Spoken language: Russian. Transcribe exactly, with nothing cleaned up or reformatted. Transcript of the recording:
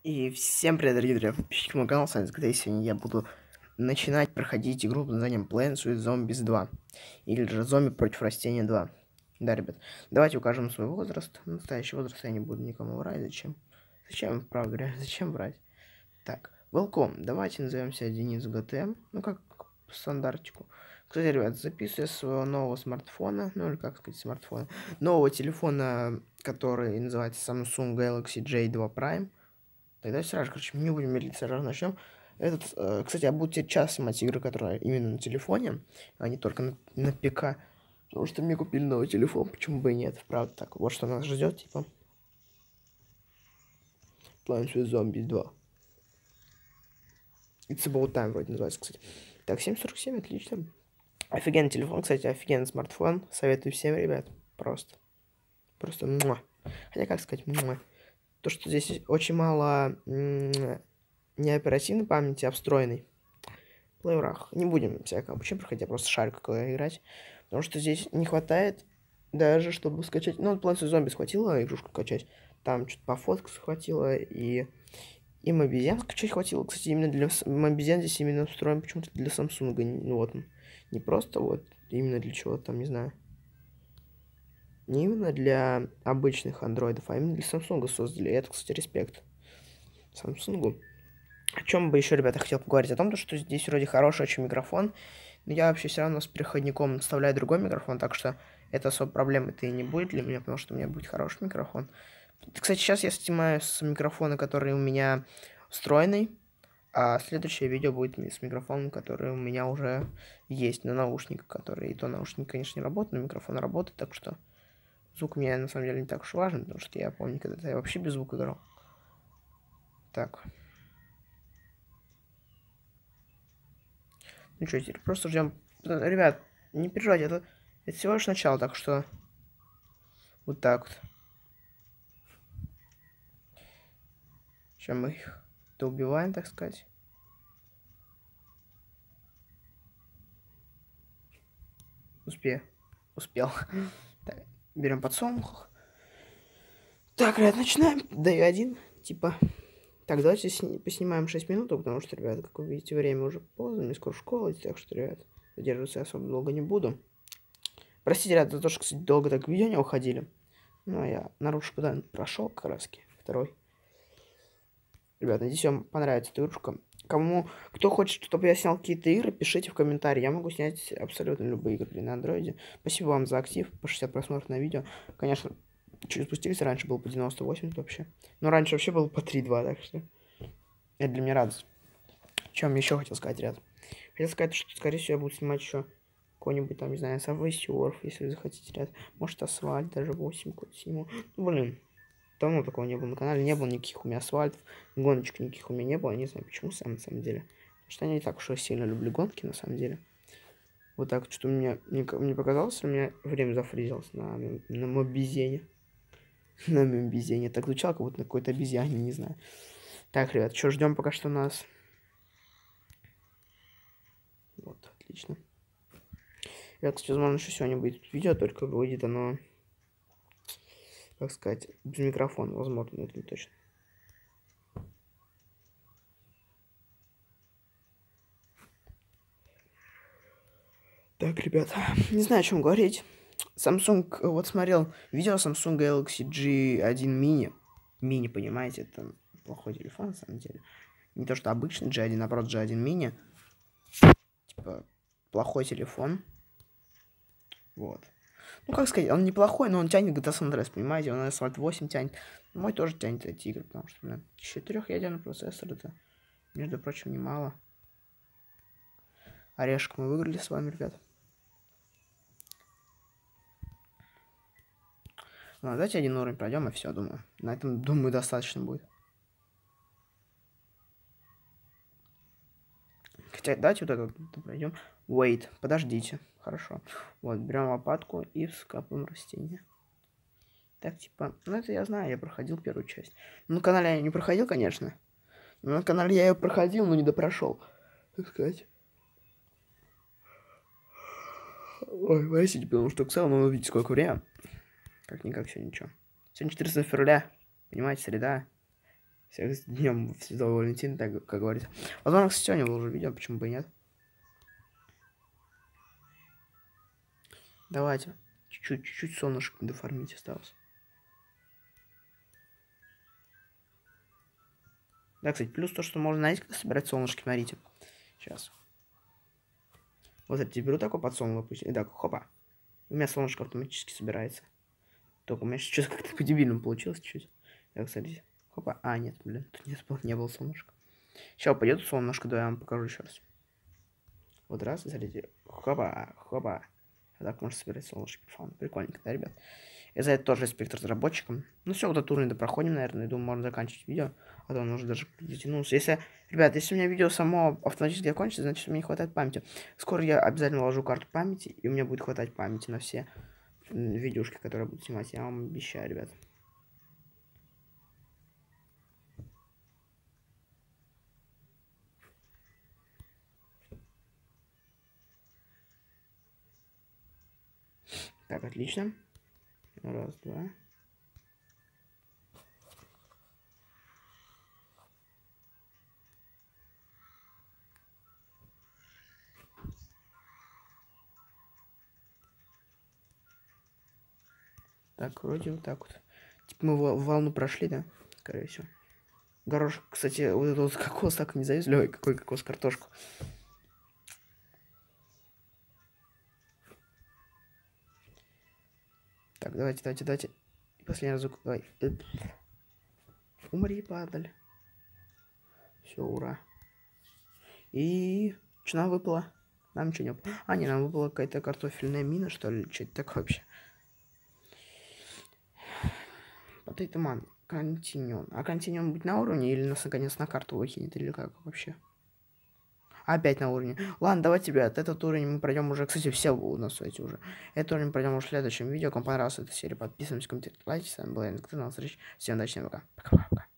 И всем привет, дорогие друзья, подписчики моего канала, с вами Згдей. Сегодня я буду начинать проходить игру под названием Plants with Zombies два. Или же Зомби против растения два. Да, ребят, давайте укажем свой возраст. Настоящий возраст я не буду никому врать. Зачем? Зачем, правда говоря, зачем врать? Так, welcome. Давайте назовемся Денис ГТМ. Ну, как по стандартику. Кстати, ребят, записывая своего нового смартфона, ну или как сказать смартфона, нового телефона, который называется Samsung Galaxy джей два Prime. Тогда сразу, короче, мы не будем медлить, сразу начнем. Этот, э, кстати, я буду теперь часто снимать игры, которые именно на телефоне, а не только на, на ПК. Потому что мне купили новый телефон, почему бы и нет, правда так. Вот что нас ждет, типа. Plants with Zombies два. It's about time вроде называется, кстати. Так, семь сорок семь, отлично. Офигенный телефон, кстати, офигенный смартфон. Советую всем, ребят. Просто. Просто муа. Хотя, как сказать, муа. То, что здесь очень мало не оперативной памяти, а встроенной. Плейврах. Не будем всякого обучения проходить, а просто шарик какой играть. Потому что здесь не хватает даже, чтобы скачать... Ну, Plants with Zombies хватило игрушку качать. Там что-то по фоткам хватило. И... И Мобизян скачать хватило. Кстати, именно для... Мобизян здесь именно встроен почему-то для Samsung. Ну, вот он. Не просто вот. Именно для чего-то там, не знаю. Не именно для обычных андроидов, а именно для Samsung создали. И это, кстати, респект Samsung. О чем бы еще, ребята, хотел поговорить? О том, что здесь вроде хороший очень микрофон. Но я вообще все равно с переходником вставляю другой микрофон, так что это особо проблемы-то и не будет для меня, потому что у меня будет хороший микрофон. Кстати, сейчас я снимаю с микрофона, который у меня встроенный, а следующее видео будет с микрофоном, который у меня уже есть на наушниках, который и то наушник, конечно, не работает, но микрофон работает, так что звук у меня на самом деле не так уж важен, потому что я помню, когда я вообще без звука играл. Так. Ну что, теперь просто ждем. Ребят, не переживайте, это, это всего лишь начало, так что вот так вот. Сейчас мы их доубиваем, так сказать. Успею. Успел. Так, берем подсолнух. Так, ребят, начинаем. Дэй один, типа. Так, давайте сни поснимаем шесть минут, потому что, ребят, как вы видите, время уже поздно, мне скоро школа, так что, ребят, задерживаться я особо долго не буду. Простите, ребят, за то, что, кстати, долго так видео не уходили. Но я наружку, да, прошел как раз второй. Ребят, надеюсь, вам понравится эта игрушка. Кому, кто хочет, чтобы я снял какие-то игры, пишите в комментарии. Я могу снять абсолютно любые игры на андроиде. Спасибо вам за актив, по шестьдесят просмотров на видео. Конечно, чуть спустились, раньше было по девяносто восемь вообще. Но раньше вообще было по три-два, так что это для меня радость. Чем еще хотел сказать, ребят? Хотел сказать, что, скорее всего, я буду снимать еще какой-нибудь там, не знаю, Subway Surf, если вы захотите, ребят. Может, асфальт даже восемь какой-то сниму. Ну, блин. Давно такого не было на канале, не было никаких у меня асфальтов, гоночек никаких у меня не было, не знаю почему, сам на самом деле. Потому что я не так уж и сильно люблю гонки, на самом деле. Вот так, что мне, мне, мне показалось, у меня время зафризилось на, на мобизене. На мобизене. Так звучало, как будто на какой-то обезьяне, не знаю. Так, ребят, что, ждем пока что нас. Вот, отлично. Ребят, кстати, возможно, еще сегодня будет видео, только выйдет оно... как сказать, без микрофона, возможно, но это не точно. Так, ребят, не знаю, о чем говорить. Samsung, вот смотрел видео Samsung Galaxy джи один Mini. Mini, понимаете, это плохой телефон, на самом деле. Не то, что обычный джи один, наоборот, джи один Mini. Типа, плохой телефон. Вот. Ну, как сказать, он неплохой, но он тянет джи ти эй San Andreas, понимаете? Он Asphalt восемь тянет. Мой тоже тянет эти игры, потому что, блин, четырехъядерный процессор, это, между прочим, немало. Орешек мы выиграли с вами, ребят. Ну, давайте один уровень пройдем, и все, думаю. На этом, думаю, достаточно будет. Хотя, давайте вот это пройдем. Wait, подождите. Хорошо. Вот, берем лопатку и вскапываем растение. Так, типа, ну это я знаю, я проходил первую часть. Ну, на канале я не проходил, конечно. Но на канале я ее проходил, но не допрошел. Так сказать. Ой, простите, потому что к целому вы видите, сколько время. Как-никак сегодня ничего. Сегодня четырнадцатое февраля. Понимаете, среда. Всех с днем Святого Валентина, так как говорится. Возможно, кстати, сегодня выложу видео, почему бы и нет. Давайте. Чуть-чуть, чуть-чуть солнышко доформить осталось. Да, кстати, плюс то, что можно, знаете, как собирать солнышки, смотрите. Сейчас. Вот это беру такой подсолнух, пусть. И так, хопа. У меня солнышко автоматически собирается. Только у меня сейчас что-то как-то по-дебильному получилось чуть-чуть. Так, смотрите. Хопа. А, нет, блин, тут не, не было солнышка. Сейчас пойдет солнышко, да, я вам покажу еще раз. Вот раз, смотрите. Хопа, хопа. А так можно собирать солнышки. Фан. Прикольненько, да, ребят? И за это тоже респект разработчикам. Ну все, вот этот уровень допроходим, наверное. Я думаю, можно заканчивать видео. А то он уже даже дотянулся. Если, ребят, если у меня видео само автоматически закончится, значит, мне не хватает памяти. Скоро я обязательно вложу карту памяти, и у меня будет хватать памяти на все видюшки, которые я буду снимать. Я вам обещаю, ребят. Так, отлично. Раз, два. Так, вроде вот так вот. Типа мы волну прошли, да? Скорее всего. Горошек, кстати, вот этот вот кокос так и не завезли. Ой, какой кокос, картошку. Так, давайте, давайте, давайте. Последний разок. Давай. Умри, падаль. Все, ура. И что нам выпало? Нам ничего не выпало. А, не, нам выпала какая-то картофельная мина, что ли? Что это такое вообще? Potato Man. Континьон. А континьон быть на уровне или нас наконец на карту выкинет? Или как вообще? Опять на уровне. Ладно, давайте, ребят, этот уровень мы пройдем уже. Кстати, все у нас эти уже. Этот уровень пройдем уже в следующем видео. Кому понравилась эта серия, подписываемся, комментируйте, лайки. С вами был я, канал. Всем удачи, пока. Пока-пока.